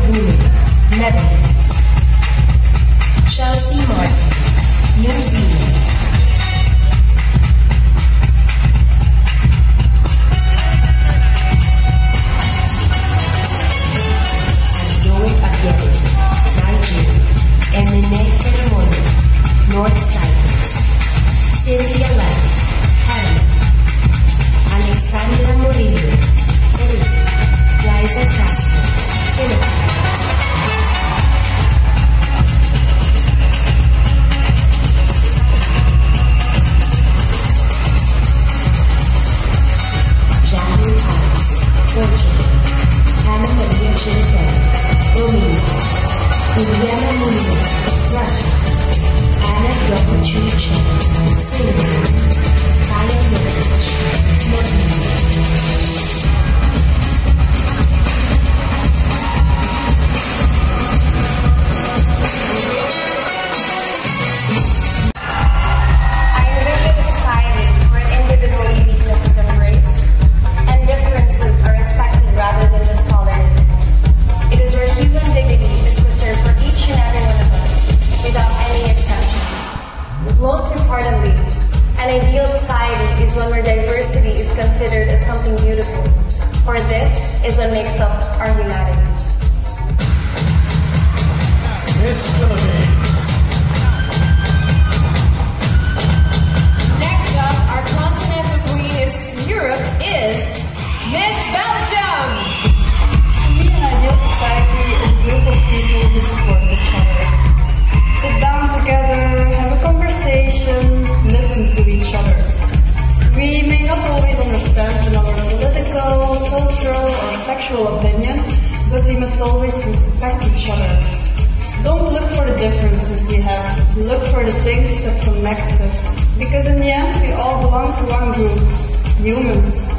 Netherlands. Chelsea Martin, New Zealand. Zoe Aguirre, Nigeria. Emine Keremono, North Cyprus. Cynthia Lam, Panama. Alexandra Murillo, Peru. Klyza Castro, Philippines. Portugal, Ana Maria Chiriquel, Romania, Juliana Murillo, Russia, Anna Dokuchuche, Singapore, Kaya Jokic, Slovenia. I envision a society where individual uniqueness is embraced and differences are respected rather than just tolerated. It is where human dignity is preserved for each and every one of us, without any exception. Most importantly, an ideal society is one where diversity is considered as something beautiful, for this is what makes up our humanity. Miss Philippines. Next up, our continental queen is Europe is Miss Belgium! To me, an ideal society is a group of people who support each other. Sit down together, have a conversation, listen to each other. We may not always understand another's political, cultural, or sexual opinion, but we must always respect each other. Don't look for the differences we have, look for the things that connect us. Because in the end, we all belong to one group, humans.